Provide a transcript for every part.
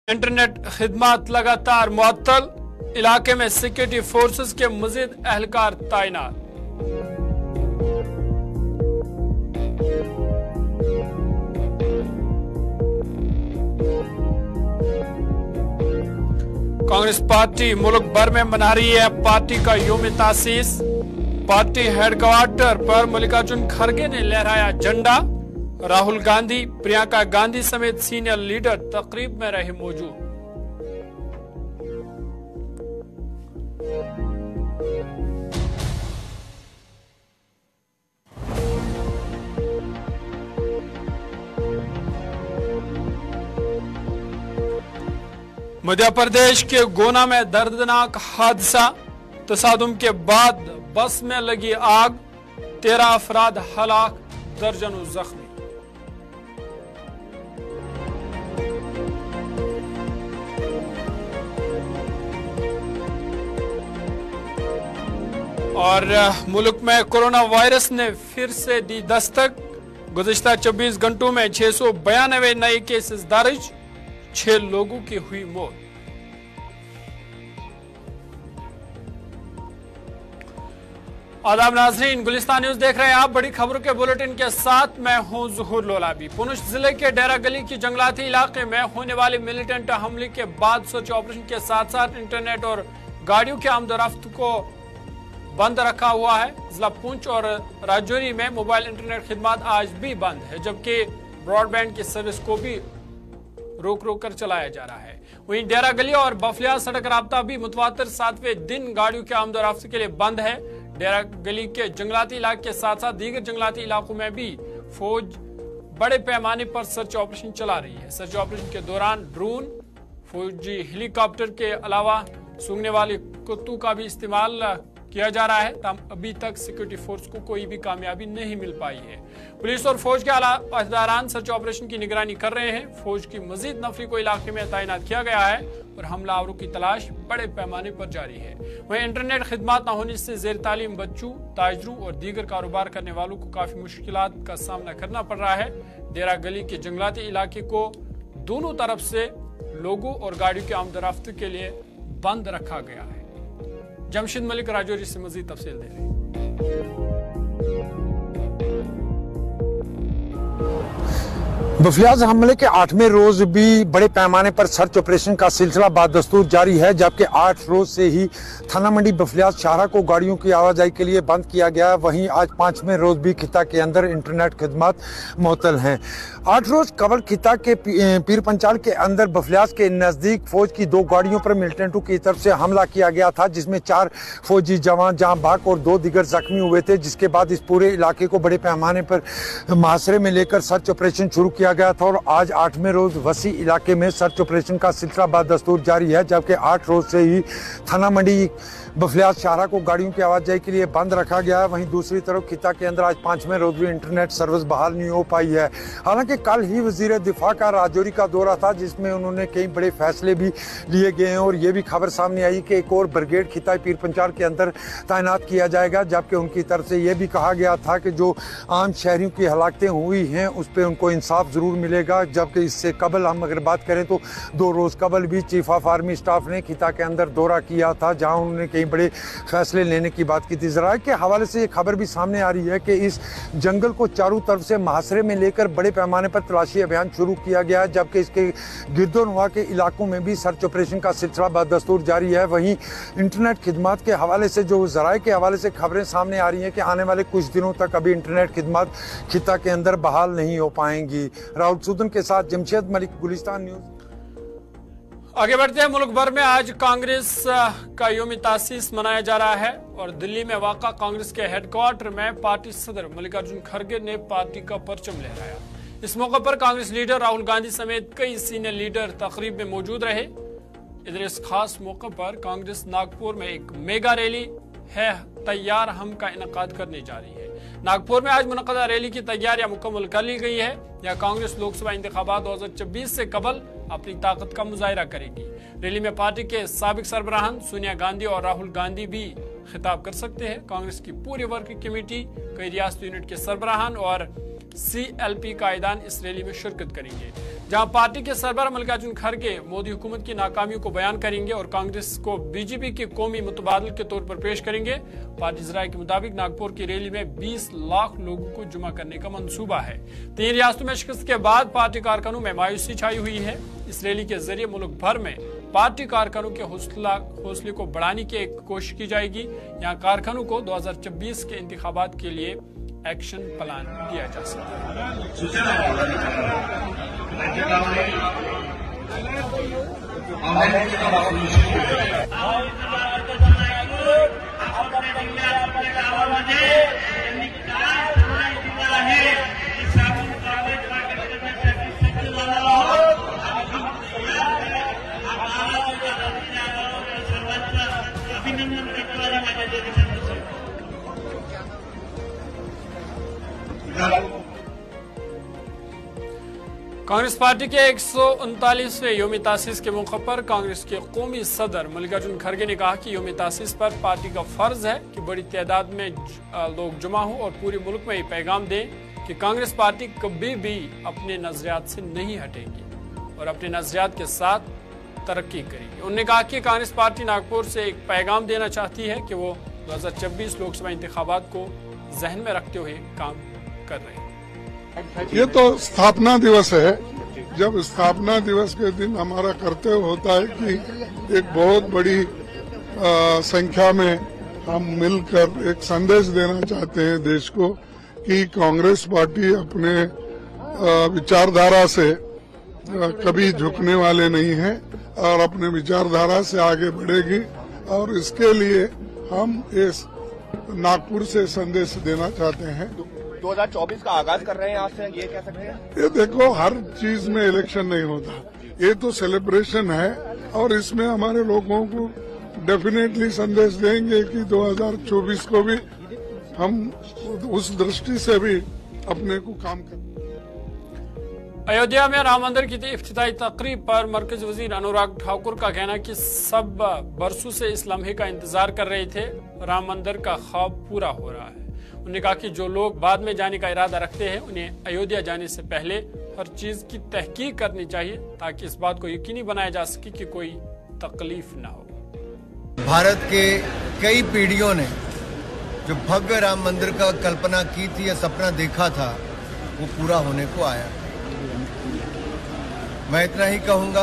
Internet खिदमत लगातार मुअत्तल, इलाके में सिक्योरिटी फोर्सेस के मजीद एहलकार तैनात। कांग्रेस पार्टी मुल्क भर में मना रही है पार्टी का यौम तासीस। पार्टी हेडक्वार्टर पर मल्लिकार्जुन खड़गे ने लहराया झंडा। राहुल गांधी, प्रियंका गांधी समेत सीनियर लीडर तकरीब में रहे मौजूद। मध्य प्रदेश के गोना में दर्दनाक हादसा। तसादुम के बाद बस में लगी आग, 13 अफराद हलाक, दर्जनों जख्मी। और मुल्क में कोरोना वायरस ने फिर से दी दस्तक। गुज़िश्ता 24 घंटों में 692 नए केसेस दर्ज, 6 लोगों की हुई मौत। आदाब नाज़रीन, गुलिस्तान न्यूज देख रहे हैं आप। बड़ी खबरों के बुलेटिन के साथ मैं हूं ज़ुहूर लोलाबी। पुंछ जिले के डेरा गली की जंगलाती इलाके में होने वाले मिलिटेंट हमले के बाद सर्च ऑपरेशन के साथ साथ इंटरनेट और गाड़ियों के आमदोरफ्त को बंद रखा हुआ है। जिला पुंछ और राजौरी में मोबाइल इंटरनेट खिदमत आज भी बंद है, जबकि ब्रॉडबैंड की सर्विस को भी रोक कर चलाया जा रहा है। वहीं डेरा गली और बफलिया सड़क राब्ता भी मुतवातिर 7वें दिन गाड़ियों के आमदोरफ्त के लिए बंद है। डेरा गली के जंगलाती इलाके के साथ साथ दीगर जंगलाती इलाकों में भी फौज बड़े पैमाने पर सर्च ऑपरेशन चला रही है। सर्च ऑपरेशन के दौरान ड्रोन, फौजी हेलीकॉप्टर के अलावा सूंघने वाले कुत्तों का भी इस्तेमाल किया जा रहा है। अभी तक सिक्योरिटी फोर्स को कोई भी कामयाबी नहीं मिल पाई है। पुलिस और फौज के अहदेदारान सर्च ऑपरेशन की निगरानी कर रहे हैं। फौज की मजीद नफरी को इलाके में तैनात किया गया है और हमलावरों की तलाश बड़े पैमाने पर जारी है। वहीं इंटरनेट खिदमत न होने से जेर तालीम बच्चों, ताजरों और दीगर कारोबार करने वालों को काफी मुश्किलात का सामना करना पड़ रहा है। डेरा गली के जंगलाती इलाके को दोनों तरफ से लोगों और गाड़ियों के आमदोरफ्त के लिए बंद रखा गया है। जमशेद मलिक राजौरी से मजीद तफसील दे रहे हैं। बफलियाज हमले के 8वें रोज भी बड़े पैमाने पर सर्च ऑपरेशन का सिलसिला बादस्तूर जारी है, जबकि 8 रोज से ही थाना मंडी बफलियाज शाहरा को गाड़ियों की आवाजाही के लिए बंद किया गया। वहीं आज 5वें रोज भी खिता के अंदर इंटरनेट खिदमत मुअत्तल हैं। 8 रोज कबल खिता के पीर पंचाल के अंदर बफलियाज के नजदीक फौज की 2 गाड़ियों पर मिलिटेंटों की तरफ से हमला किया गया था, जिसमें 4 फौजी जवान जान बाक और 2 दिगर जख्मी हुए थे। जिसके बाद इस पूरे इलाके को बड़े पैमाने पर मुहासरे में लेकर सर्च ऑपरेशन शुरू किया गया था और आज 8वें रोज वसी इलाके में सर्च ऑपरेशन का सिलसिला बादस्तूर जारी है, जबकि 8 रोज से ही थाना मंडी बफलियाज शाहरा को गाड़ियों की आवाजाही के लिए बंद रखा गया है। वहीं दूसरी तरफ खिता के अंदर आज 5वें रोज भी इंटरनेट सर्विस बहाल नहीं हो पाई है। हालांकि कल ही वजीर दिफा का राजौरी का दौरा था, जिसमें उन्होंने कई बड़े फैसले भी लिए गए हैं और ये भी खबर सामने आई कि एक और ब्रिगेड खिता पीर पंचाल के अंदर तैनात किया जाएगा, जबकि उनकी तरफ से ये भी कहा गया था कि जो आम शहरियों की हलाकतें हुई हैं उस पर उनको इंसाफ जरूर मिलेगा। जबकि इससे कबल हम अगर बात करें तो 2 रोज कबल भी चीफ ऑफ आर्मी स्टाफ ने खिता के अंदर दौरा किया था, जहां उन्होंने कई बड़े फैसले लेने की बात की थी। ज़राए के हवाले से ये खबर भी सामने आ रही है कि इस जंगल को चारों तरफ से मुहासरे में लेकर बड़े पैमाने पर तलाशी अभियान शुरू किया गया है, जबकि इसके गिरदोनवा के इलाकों में भी सर्च ऑपरेशन का सिलसिला बादस्तूर जारी है। वहीं इंटरनेट खिदमत के हवाले से जो ज़राए के हवाले से खबरें सामने आ रही हैं कि आने वाले कुछ दिनों तक अभी इंटरनेट खिदमत खिता के अंदर बहाल नहीं हो पाएंगी। राहुल सूदन के साथ जमशेद मलिक, गुलिस्तान न्यूज। आगे बढ़ते हैं। मुल्क भर में आज कांग्रेस का यौम तासीस मनाया जा रहा है और दिल्ली में वाक़ा कांग्रेस के हेडक्वार्टर में पार्टी सदर मल्लिकार्जुन खड़गे ने पार्टी का परचम लहराया। इस मौके पर कांग्रेस लीडर राहुल गांधी समेत कई सीनियर लीडर तकरीब में मौजूद रहे। इधर इस खास मौके पर कांग्रेस नागपुर में एक मेगा रैली है तैयार हम का इनकाद करने जा रही है। नागपुर में आज मुनक़दा रैली की तैयारियां मुकम्मल कर ली गई है। यह कांग्रेस लोकसभा इंतखाबात 2024 से कबल अपनी ताकत का मुजाहिरा करेगी। रैली में पार्टी के साबिक सरबराहान सोनिया गांधी और राहुल गांधी भी खिताब कर सकते हैं। कांग्रेस की पूरी वर्किंग कमेटी, कई रियासती यूनिट के सरबराहान और CLP कायदान इस रैली में शिरकत करेंगे। जहां पार्टी के सरबराह मल्लिकार्जुन खड़गे मोदी हुकूमत की नाकामियों को बयान करेंगे और कांग्रेस को बीजेपी के कौमी मुतबादल के तौर पर पेश करेंगे। पार्टी जराये के मुताबिक नागपुर की रैली में 20 लाख लोगों को जमा करने का मंसूबा है। 3 रियासतों में शिकस्त के बाद पार्टी कारकुनों में मायूसी छाई हुई है। इस रैली के जरिए मुल्क भर में पार्टी कारकुनों के हौसले को बढ़ाने की एक कोशिश की जाएगी। यहाँ कारकुनों को 2026 के इंतखाबात के लिए एक्शन प्लान दिया जा सकता कांग्रेस पार्टी के 139वें यौम तासीस के मौके पर कांग्रेस के कौमी सदर मल्लिकार्जुन खड़गे ने कहा कि यौम तासीस पर पार्टी का फर्ज है कि बड़ी तादाद में लोग जमा हों और पूरे मुल्क में ये पैगाम दें कि कांग्रेस पार्टी कभी भी अपने नजरियात से नहीं हटेगी और अपने नजरियात के साथ तरक्की करेगी। उन्होंने कहा कि कांग्रेस पार्टी नागपुर से एक पैगाम देना चाहती है कि वो 2026 लोकसभा इंतखाबात को जहन में रखते हुए काम कर रहे हैं। ये तो स्थापना दिवस है। जब स्थापना दिवस के दिन हमारा कर्तव्य होता है कि एक बहुत बड़ी संख्या में हम मिलकर एक संदेश देना चाहते हैं देश को कि कांग्रेस पार्टी अपने विचारधारा से कभी झुकने वाले नहीं है और अपने विचारधारा से आगे बढ़ेगी और इसके लिए हम इस नागपुर से संदेश देना चाहते हैं। 2024 का आगाज कर रहे हैं आज से, ये कह सकते हैं? ये देखो, हर चीज में इलेक्शन नहीं होता, ये तो सेलिब्रेशन है और इसमें हमारे लोगों को डेफिनेटली संदेश देंगे कि 2024 को भी हम उस दृष्टि से भी अपने को काम करें। अयोध्या में राम मंदिर की इफ्तिताई तकरीब पर मरकजी वजीर अनुराग ठाकुर का कहना कि सब बरसों से इस लम्हे का इंतजार कर रहे थे, राम मंदिर का ख्वाब पूरा हो रहा है। उन्होंने कहा कि जो लोग बाद में जाने का इरादा रखते हैं उन्हें अयोध्या जाने से पहले हर चीज की तहकीक करनी चाहिए ताकि इस बात को यकीनी बनाया जा सके कि कोई तकलीफ न हो। भारत के कई पीढ़ियों ने जो भव्य राम मंदिर का कल्पना की थी या सपना देखा था वो पूरा होने को आया। मैं इतना ही कहूंगा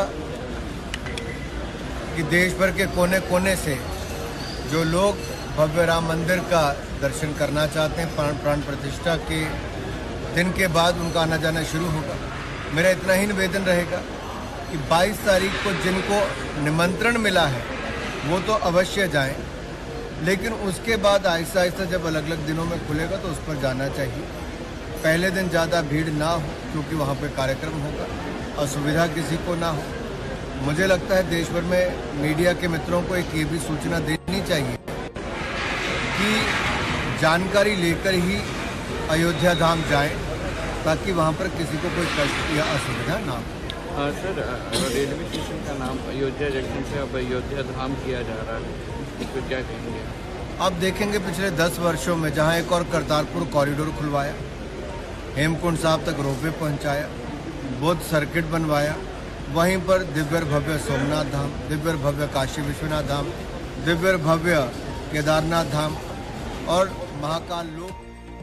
कि देश भर के कोने कोने से जो लोग भव्य राम मंदिर का दर्शन करना चाहते हैं, प्राण प्रतिष्ठा के दिन के बाद उनका आना जाना शुरू होगा। मेरा इतना ही निवेदन रहेगा कि 22 तारीख को जिनको निमंत्रण मिला है वो तो अवश्य जाएं, लेकिन उसके बाद आहिस्ता आहिस्ता जब अलग अलग दिनों में खुलेगा तो उस पर जाना चाहिए। पहले दिन ज़्यादा भीड़ ना हो क्योंकि वहाँ पे कार्यक्रम होगा, असुविधा किसी को ना हो। मुझे लगता है देश भर में मीडिया के मित्रों को एक ये भी सूचना देनी चाहिए कि जानकारी लेकर ही अयोध्या धाम जाएं ताकि वहाँ पर किसी को कोई कष्ट या असुविधा ना हो। सर, रेलवे स्टेशन का नाम अयोध्या जंक्शन से अब अयोध्या धाम किया जा रहा है, तो क्या कहेंगे? अब देखेंगे पिछले 10 वर्षों में जहाँ एक और करतारपुर कॉरिडोर खुलवाया, हेमकुंड साहब तक रोपवे पहुँचाया, बुद्ध सर्किट बनवाया, वहीं पर दिव्य भव्य सोमनाथ धाम, दिव्य भव्य काशी विश्वनाथ धाम, दिव्य भव्य केदारनाथ धाम और महाकाल लोक।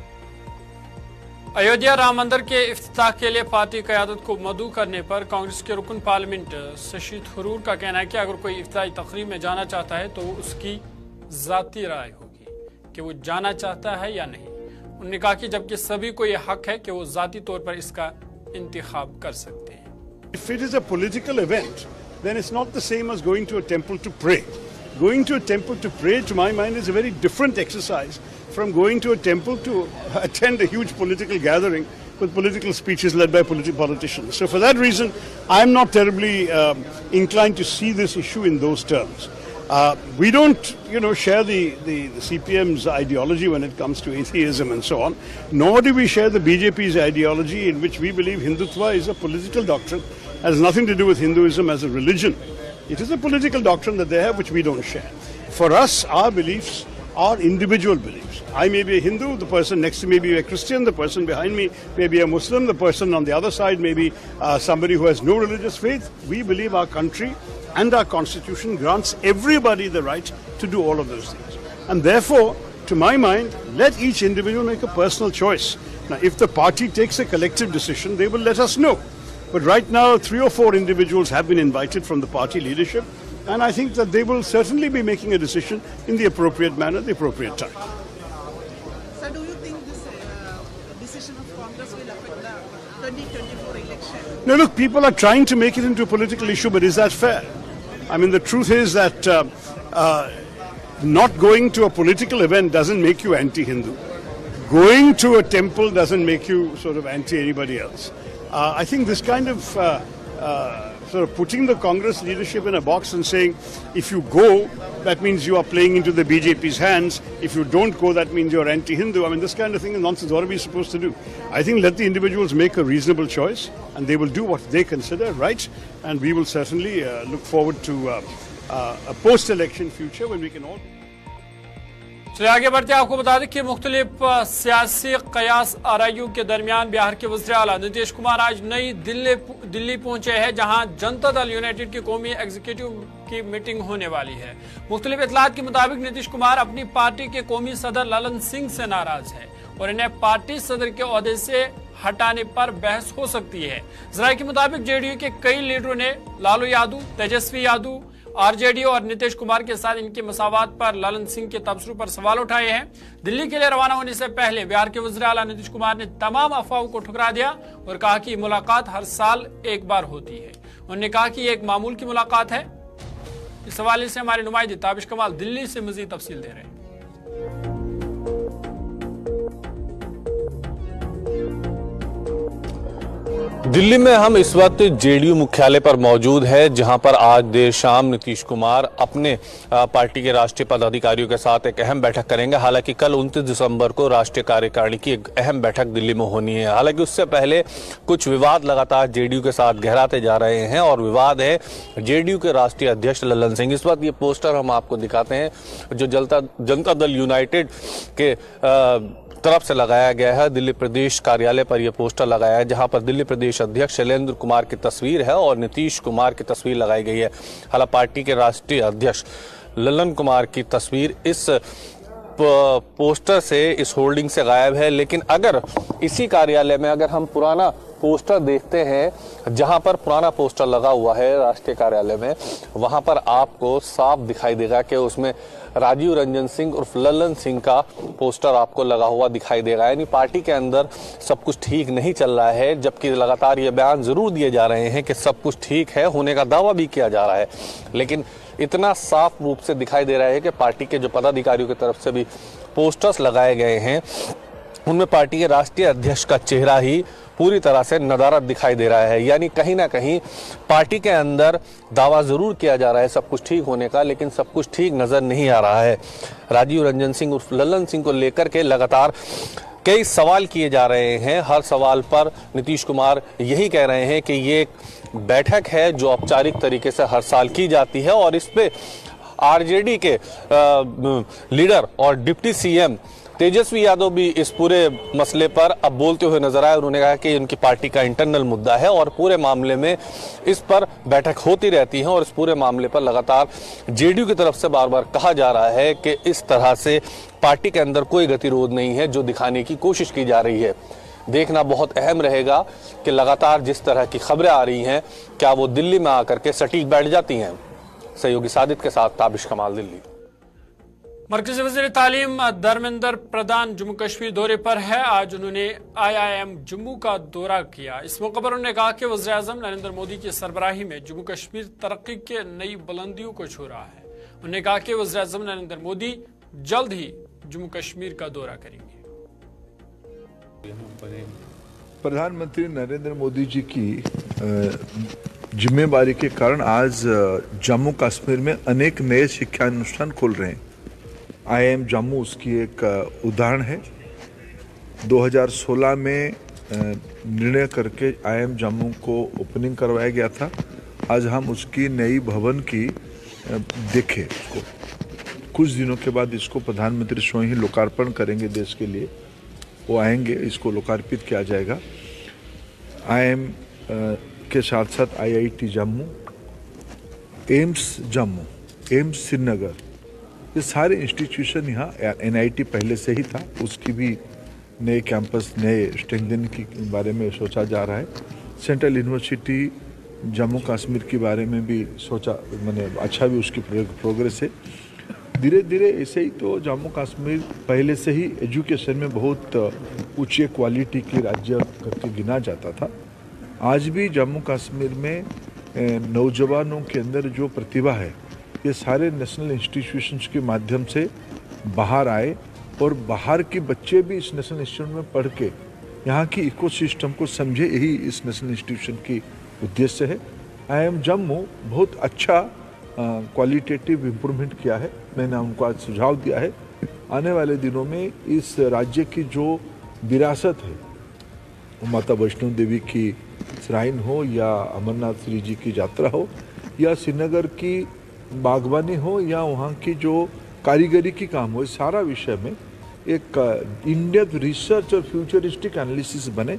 अयोध्या राम मंदिर के इफ्तिताह के लिए पार्टी क़यादत को मदऊ करने पर कांग्रेस के रुकन पार्लियामेंट शशि थरूर का कहना है कि अगर कोई इफ्तिताई तकरीब में जाना चाहता है तो उसकी जाती राय होगी कि वो जाना चाहता है या नहीं। उन्होंने कहा कि जबकि सभी को यह हक है कि वो जाती तौर पर इसका इंतखाब कर सकते हैं। If it is a political event, then it's not the same as going to a temple to pray. Going to a temple to pray, to my mind, is a very different exercise from going to a temple to attend a huge political gathering with political speeches led by politicians. So for that reason, I'm not terribly inclined to see this issue in those terms. We don't, share the CPM's ideology when it comes to atheism and so on, nor do we share the BJP's ideology in which we believe Hindutva is a political doctrine, has nothing to do with Hinduism as a religion. It is a political doctrine that they have which we don't share. For us, our beliefs are individual beliefs. I may be a Hindu, the person next to me may be a Christian, the person behind me may be a Muslim, the person on the other side may be somebody who has no religious faith. We believe our country and our constitution grants everybody the right to do all of those things. And therefore, to my mind, let each individual make a personal choice. Now, if the party takes a collective decision, they will let us know. But right now, 3 or 4 individuals have been invited from the party leadership, and I think that they will certainly be making a decision in the appropriate manner, the appropriate time. So do you think this decision of Congress will affect the 2024 election? No, look, people are trying to make it into a political issue, but is that fair? I mean, the truth is that not going to a political event doesn't make you anti-Hindu. Going to a temple doesn't make you sort of anti-anybody else. I think this kind of sort of putting the Congress leadership in a box and saying, if you go, that means you are playing into the BJP's hands. If you don't go, that means you're anti-Hindu. I mean, this kind of thing is nonsense. What are we supposed to do? I think let the individuals make a reasonable choice, and they will do what they consider right. And we will certainly look forward to a post-election future when we can all... चलिए आगे बढ़ते हैं। आपको बता दें कि मुख्तलिफ सियासी कयास आरआईयू के दरमियान बिहार के वज़ीर आला नीतीश कुमार आज नई दिल्ली पहुंचे हैं, जहां जनता दल यूनाइटेड की कौमी एग्जीक्यूटिव की मीटिंग होने वाली है। मुख्तलिफ इतलात के मुताबिक नीतीश कुमार अपनी पार्टी के कौमी सदर ललन सिंह से नाराज है और इन्हें पार्टी सदर के ओहदे से हटाने पर बहस हो सकती है। जराये के मुताबिक जेडीयू के कई लीडरों ने लालू यादव, तेजस्वी यादव, आरजेडी और नीतीश कुमार के साथ इनकी मसावत पर ललन सिंह के तबसरों पर सवाल उठाए हैं। दिल्ली के लिए रवाना होने से पहले बिहार के वज़ीर आला नीतीश कुमार ने तमाम अफवाहों को ठुकरा दिया और कहा कि मुलाकात हर साल एक बार होती है। उन्होंने कहा कि ये एक मामूल की मुलाकात है। इस हवाले से हमारे नुमाइंदे ताबिश कमाल दिल्ली से मजीद तफसील दे रहे हैं। दिल्ली में हम इस वक्त जेडीयू मुख्यालय पर मौजूद है, जहां पर आज देर शाम नीतीश कुमार अपने पार्टी के राष्ट्रीय पदाधिकारियों के साथ एक अहम बैठक करेंगे। हालांकि कल 29 दिसंबर को राष्ट्रीय कार्यकारिणी की एक अहम बैठक दिल्ली में होनी है। हालांकि उससे पहले कुछ विवाद लगातार जेडीयू के साथ गहराते जा रहे हैं और विवाद है जेडीयू के राष्ट्रीय अध्यक्ष ललन सिंह। इस वक्त ये पोस्टर हम आपको दिखाते हैं जो जनता दल यूनाइटेड के तरफ से लगाया गया है। दिल्ली प्रदेश कार्यालय पर यह पोस्टर लगाया है, जहां पर दिल्ली प्रदेश अध्यक्ष शैलेंद्र कुमार की तस्वीर है और नीतीश कुमार की तस्वीर लगाई गई है। हालांकि पार्टी के राष्ट्रीय अध्यक्ष ललन कुमार की तस्वीर इस पोस्टर से, इस होल्डिंग से गायब है। लेकिन अगर इसी कार्यालय में अगर हम पुराना पोस्टर देखते हैं, जहां पर पुराना पोस्टर लगा हुआ है राष्ट्रीय कार्यालय में, वहां पर आपको साफ दिखाई देगा कि उसमें राजीव रंजन सिंह उर्फ ललन सिंह का पोस्टर आपको लगा हुआ दिखाई देगा। यानी पार्टी के अंदर सब कुछ ठीक नहीं चल रहा है, जबकि लगातार ये बयान जरूर दिए जा रहे हैं कि सब कुछ ठीक है, होने का दावा भी किया जा रहा है। लेकिन इतना साफ रूप से दिखाई दे रहा है कि पार्टी के जो पदाधिकारियों की तरफ से भी पोस्टर्स लगाए गए हैं, उनमें पार्टी के राष्ट्रीय अध्यक्ष का चेहरा ही पूरी तरह से नदारद दिखाई दे रहा है। यानी कहीं ना कहीं पार्टी के अंदर दावा जरूर किया जा रहा है सब कुछ ठीक होने का, लेकिन सब कुछ ठीक नजर नहीं आ रहा है। राजीव रंजन सिंह उर्फ ललन सिंह को लेकर के लगातार कई सवाल किए जा रहे हैं। हर सवाल पर नीतीश कुमार यही कह रहे हैं कि ये एक बैठक है जो औपचारिक तरीके से हर साल की जाती है और इस पे आरजेडी के लीडर और डिप्टी सीएम तेजस्वी यादव भी इस पूरे मसले पर अब बोलते हुए नजर आए। उन्होंने कहा कि उनकी पार्टी का इंटरनल मुद्दा है और पूरे मामले में इस पर बैठक होती रहती है और इस पूरे मामले पर लगातार जेडीयू की तरफ से बार बार कहा जा रहा है कि इस तरह से पार्टी के अंदर कोई गतिरोध नहीं है जो दिखाने की कोशिश की जा रही है। देखना बहुत अहम रहेगा कि लगातार जिस तरह की खबरें आ रही हैं, क्या वो दिल्ली में आकर के सटीक बैठ जाती हैं। सहयोगी सादित के साथ ताबिश कमाल, दिल्ली। मरकजी वज़ीर तालीम धर्मेंद्र प्रधान जम्मू कश्मीर दौरे पर है। आज उन्होंने IIM जम्मू का दौरा किया। इस मौके पर उन्होंने कहा कि वज़ीर आज़म नरेंद्र मोदी की सरबराही में जम्मू कश्मीर तरक्की के नई बुलंदियों को छू रहा है। उन्होंने कहा कि वज़ीर आज़म नरेंद्र मोदी जल्द ही जम्मू कश्मीर का दौरा करेंगे। प्रधानमंत्री नरेंद्र मोदी जी की जिम्मेदारी के कारण आज जम्मू कश्मीर में अनेक नए शिक्षा अनुष्ठान खोल रहे हैं। IIM जम्मू उसकी एक उदाहरण है। 2016 में निर्णय करके IIM जम्मू को ओपनिंग करवाया गया था। आज हम उसकी नई भवन की देखें उसको, कुछ दिनों के बाद इसको प्रधानमंत्री स्वयं ही लोकार्पण करेंगे देश के लिए। वो आएंगे, इसको लोकार्पित किया जाएगा। IIM के साथ साथ IIT Jammu, AIIMS Jammu, AIIMS Srinagar, ये सारे इंस्टीट्यूशन यहाँ, NIT पहले से ही था, उसकी भी नए कैंपस, नए स्ट्रेंथनिंग के बारे में सोचा जा रहा है। सेंट्रल यूनिवर्सिटी जम्मू कश्मीर के बारे में भी सोचा, मैंने अच्छा भी उसकी प्रोग्रेस है। धीरे धीरे ऐसे ही तो जम्मू कश्मीर पहले से ही एजुकेशन में बहुत उच्च क्वालिटी की राज्य करके गिना जाता था। आज भी जम्मू कश्मीर में नौजवानों के अंदर जो प्रतिभा है, ये सारे नेशनल इंस्टीट्यूशंस के माध्यम से बाहर आए और बाहर के बच्चे भी इस नेशनल इंस्टीट्यूशन में पढ़ के यहाँ की इकोसिस्टम को समझे, यही इस नेशनल इंस्टीट्यूशन की उद्देश्य है। IIM जम्मू बहुत अच्छा क्वालिटेटिव इम्प्रूवमेंट किया है। मैंने उनको आज सुझाव दिया है, आने वाले दिनों में इस राज्य की जो विरासत है, माता वैष्णो देवी की श्राइन हो या अमरनाथ श्री जी की यात्रा हो या श्रीनगर की बागवानी हो या वहाँ की जो कारीगरी की काम हो, इस सारा विषय में एक इन-डेप्थ रिसर्च और फ्यूचरिस्टिक एनालिसिस बने।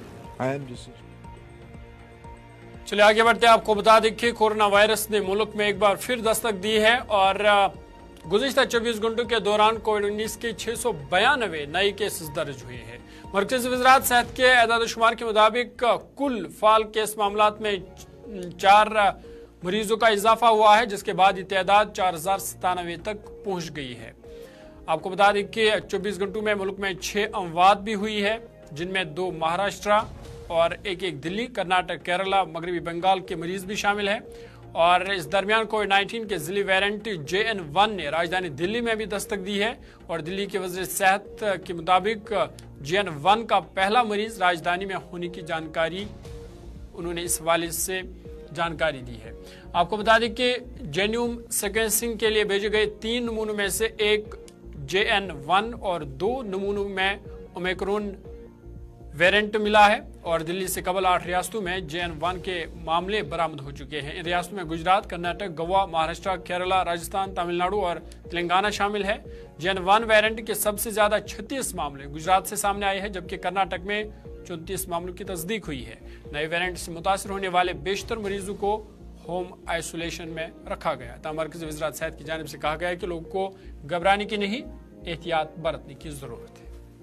चलिए आगे बढ़ते हैं। आपको बता दें कि कोरोना वायरस ने मुल्क में एक बार फिर दस्तक दी है और गुज़िश्ता 24 घंटों के दौरान कोविड-19 के 692 नए केसेस दर्ज हुए हैं। मरकज़ी वज़ारत सेहत के एदाद-ओ-शुमार के मुताबिक कुल फाल केस मामलात में 4 मरीजों का इजाफा हुआ है, जिसके बाद ये तादाद 4097 तक पहुंच गई है। आपको बता दें कि 24 घंटों में मुल्क में 6 अमवात भी हुई है, जिनमें 2 महाराष्ट्र और एक दिल्ली, कर्नाटक, केरला, मगरबी बंगाल के मरीज भी शामिल हैं। और इस दरमियान कोविड-19 के जिली वेरिएंट JN1 ने राजधानी दिल्ली में भी दस्तक दी है और दिल्ली के वज़ीर सेहत के मुताबिक JN1 का पहला मरीज राजधानी में होने की जानकारी उन्होंने इस हवाले से जानकारी दी है। आपको बता दें कि जेन्यूम सीक्वेंसिंग के लिए भेजे गए 3 नमूनों में से एक JN1 और 2 नमूनों में ओमिक्रॉन वेरिएंट मिला है और दिल्ली से कबल 8 रियासतों में JN1 के मामले बरामद हो चुके हैं। इन रियासतों में गुजरात, कर्नाटक, गोवा, महाराष्ट्र, केरला, राजस्थान, तमिलनाडु और तेलंगाना शामिल है। JN1 वेरिएंट के सबसे ज्यादा 36 मामले गुजरात से सामने आए हैं, जबकि कर्नाटक में 34 मामलों की तस्दीक हुई है। नए वेरिएंट से मुतासर होने वाले बेशतर मरीजों को होम आइसोलेशन में रखा गया। तमाम मरकज़ी वज़ारत सेहत की जानिब से कहा गया है कि लोगों को घबराने की नहीं, एहतियात बरतने की जरूरत है।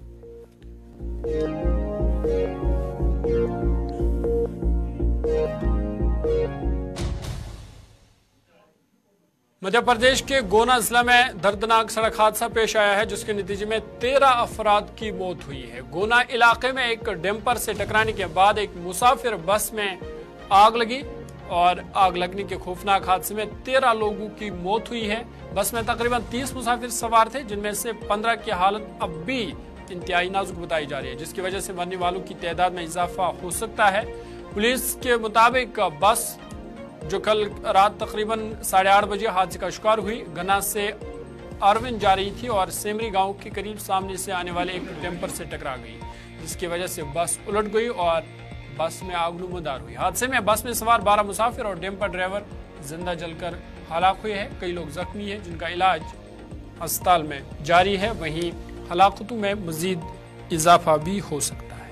मध्य प्रदेश के गोना जिला में दर्दनाक सड़क हादसा पेश आया है, जिसके नतीजे में 13 अफराद की मौत हुई है। गोना इलाके में एक डंपर से टकराने के बाद एक मुसाफिर बस में आग लगी और आग लगने के खौफनाक हादसे में 13 लोगों की मौत हुई है। बस में तकरीबन 30 मुसाफिर सवार थे, जिनमें से 15 की हालत अब भी इंतहाई नाजुक बताई जा रही है, जिसकी वजह से मरने वालों की तादाद में इजाफा हो सकता है। पुलिस के मुताबिक बस जो कल रात तकरीबन 8:30 बजे हादसे का शिकार हुई, गन्ना से अरविंद जा रही थी और सेमरी गांव के करीब सामने से आने वाले एक डंपर से टकरा गई, जिसकी वजह से बस उलट गई और बस में आग नमूदार हुई। हादसे में बस में सवार 12 मुसाफिर और डंपर ड्राइवर जिंदा जलकर हलाक हुए हैं। कई लोग जख्मी हैं, जिनका इलाज अस्पताल में जारी है। वहीं हलाकतों में मजीद इजाफा भी हो सकता है।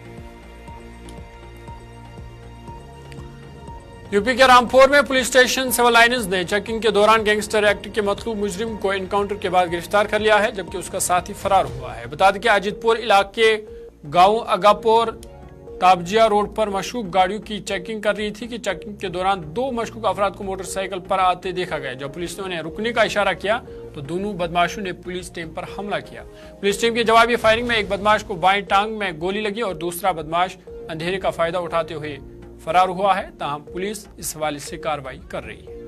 यूपी के रामपुर में पुलिस स्टेशन सिविल लाइन्स ने चेकिंग के दौरान गैंगस्टर एक्ट के मतलूब मुजरिम को एनकाउंटर के बाद गिरफ्तार कर लिया है, जबकि उसका साथी फरार हुआ है। बता दें कि अजीतपुर इलाके गांव अगापुर ताबजिया रोड पर मशकूक गाड़ियों की चेकिंग कर रही थी कि चेकिंग के दौरान 2 मशकूक अफराद को मोटरसाइकिल पर आते देखा गया। जब पुलिस ने उन्हें रुकने का इशारा किया तो दोनों बदमाशों ने पुलिस टीम पर हमला किया। पुलिस टीम की जवाबी फायरिंग में एक बदमाश को बाएं टांग में गोली लगी और दूसरा बदमाश अंधेरे का फायदा उठाते हुए फरार हुआ है। ताहम पुलिस इस हवाले से कार्रवाई कर रही है।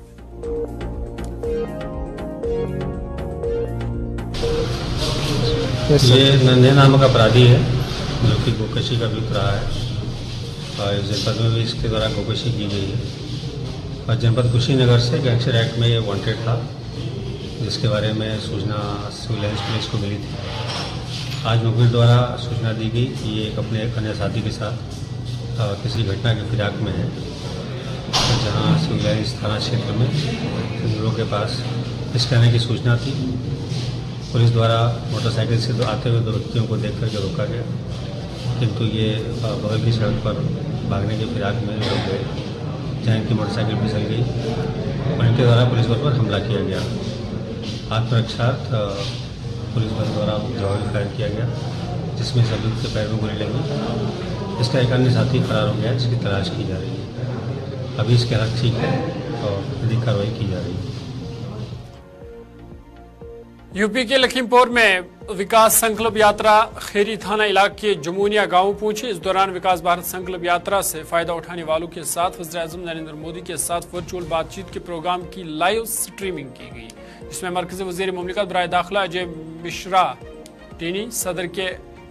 ये नंदे नामक अपराधी है जो कि गोकशी का अभियुक्त रहा है और इस जनपद में भी इसके द्वारा गोकशी की गई है और जनपद कुशीनगर से गैंगस्टर एक्ट में ये वांटेड था, जिसके बारे में सूचना सिविल लाइन्स पुलिस को मिली थी। आज मुखबिर द्वारा सूचना दी गई कि ये अपने एक अन्य साथी के साथ किसी घटना की फिराक में है जहाँ सिंगलाइज थाना क्षेत्र में लोगों के पास इस कहने की सूचना थी। पुलिस द्वारा मोटरसाइकिल से आते हुए 2 व्यक्तियों को देख करके रोका गया, किंतु ये बगल की सड़क पर भागने के फिराक में रुक गए, जहाँ इनकी मोटरसाइकिल फिसल गई और इनके द्वारा पुलिस बल पर हमला किया गया। आत्मरक्षार्थ पुलिस बल द्वारा जवाबी फायर किया गया, जिसमें सभी के पैर में गोली लगी। इसका एक अन्य साथी फरार हो गया, जिसकी तलाश की जा रही है। अभी इसके हालत ठीक है और अधिक कार्रवाई की जा रही है। यूपी के लखीमपुर में विकास संकल्प यात्रा खेरी थाना इलाके जमुनिया गांव पहुंची। इस दौरान विकास भारत संकल्प यात्रा से फायदा उठाने वालों के साथ वज़ीर-ए-आज़म नरेंद्र मोदी के साथ वर्चुअल बातचीत के प्रोग्राम की लाइव स्ट्रीमिंग की गई, जिसमें मरकजी वज़ीर मुमलिकत बराए दाखिला अजय मिश्रा टीनी, सदर के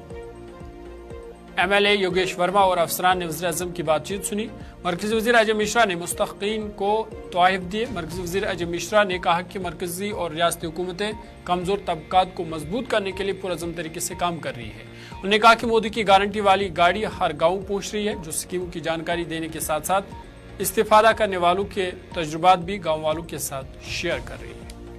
MLA योगेश वर्मा और अफसरान ने वज़ीर-ए-आज़म की बातचीत सुनी। मरकजी वज़ीर अजय मिश्रा ने मुस्तक़ीन को तोहफ़े दिए। मरकजी वज़ीर अजय मिश्रा ने कहा कि मरकजी और रियासती हुकूमतें कमज़ोर तबकात को मजबूत करने के लिए पुरअज़म तरीके से काम कर रही है। उन्होंने कहा कि मोदी की गारंटी वाली गाड़ी हर गाँव पहुँच रही है, जो स्कीमों की जानकारी देने के साथ साथ इस्तेफादा करने वालों के तजुर्बात भी गाँव वालों के साथ शेयर कर रही है।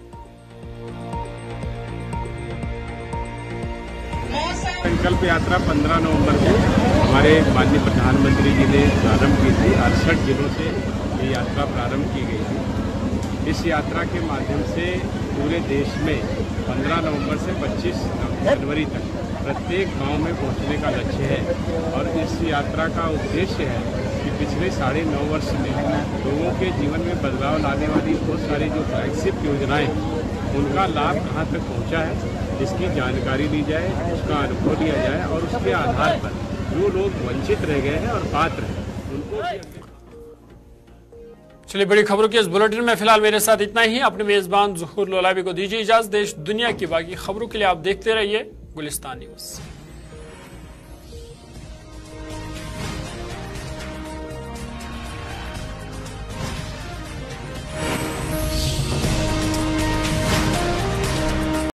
संकल्प यात्रा 15 नवंबर को हमारे माननीय प्रधानमंत्री जी ने प्रारंभ की थी। 68 जिलों से ये यात्रा प्रारंभ की गई थी। इस यात्रा के माध्यम से पूरे देश में 15 नवंबर से 25 जनवरी तक प्रत्येक गांव में पहुंचने का लक्ष्य है और इस यात्रा का उद्देश्य है कि पिछले 9.5 वर्ष में लोगों के जीवन में बदलाव लाने वाली बहुत सारी जो फ्लैगशिप योजनाएं उनका लाभ कहां तक पहुंचा है, इसकी जानकारी ली जाए, उसका अनुभव लिया जाए और उसके आधार पर जो लोग वंचित रह गए हैं और पात्र हैं उनको भी। चलिए, बड़ी खबरों के इस बुलेटिन में फिलहाल मेरे साथ इतना ही। अपने मेजबान ज़ुहूर लोलाबी को दीजिए इजाजत। देश दुनिया की बाकी खबरों के लिए आप देखते रहिए गुलिस्तान न्यूज़।